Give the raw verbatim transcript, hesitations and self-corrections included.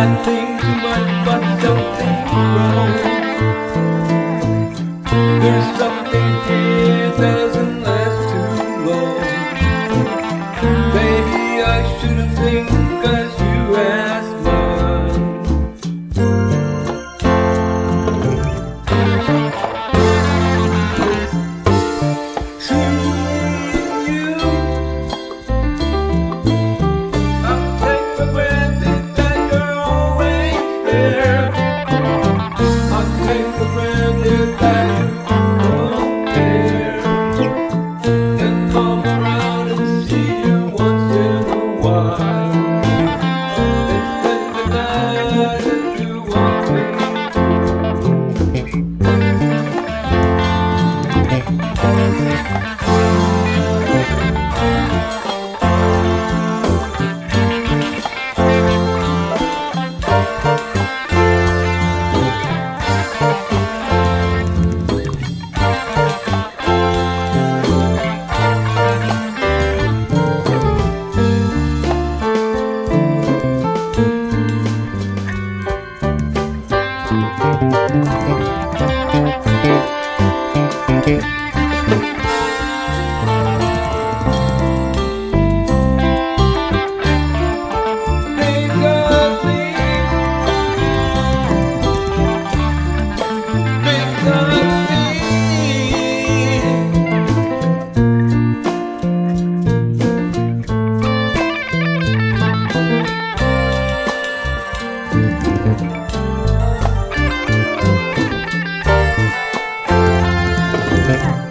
I think too much, but something's wrong. There's something here that doesn't last too long. Baby, I shouldn't think, cause you asked mine. Seeing you, I'll take for granted that you're always there. I'll take for granted that you don't care. Then come around and see you once in a while. Then spend the night if you want me. Thank you.